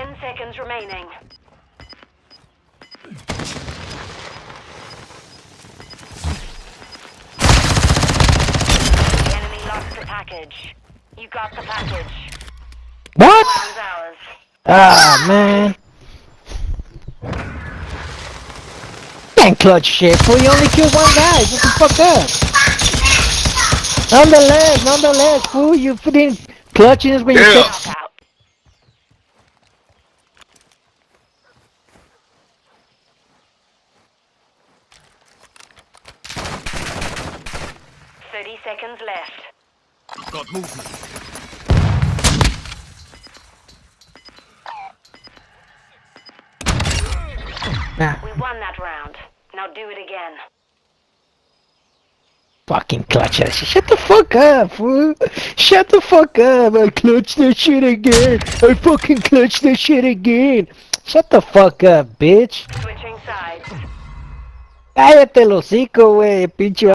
10 seconds remaining. The enemy lost the package. You got the package. What? Round's ours. Ah, man. Can't clutch shit, fool. You only killed one guy. What the fuck up? Nonetheless, fool. You freaking clutching is when you Yeah. say... Knockout. Seconds left. Got movement. Nah, We won that round. Now do it again. fucking clutch that shit. Shut the fuck up, fool. Shut the fuck up. I clutched that shit again. I fucking clutched that shit again. Shut the fuck up, bitch. Switching sides. Cállate el hocico, wey, pinche